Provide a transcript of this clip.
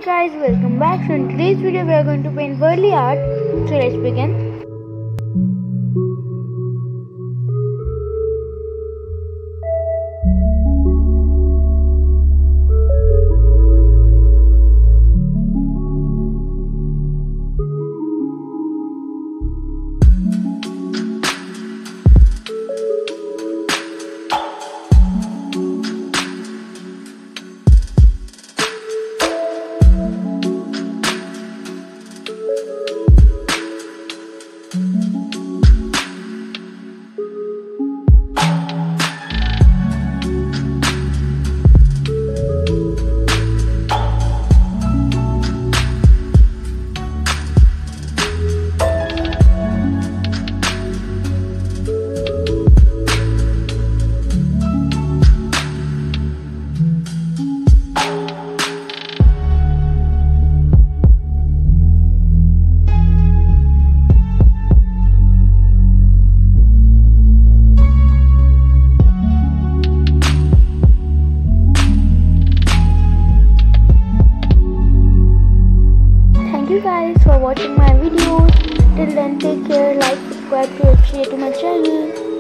Guys, welcome back. So in today's video we are going to paint Varli art. So let's begin. Thank you guys for watching my videos. Till then, take care, like, subscribe to my channel.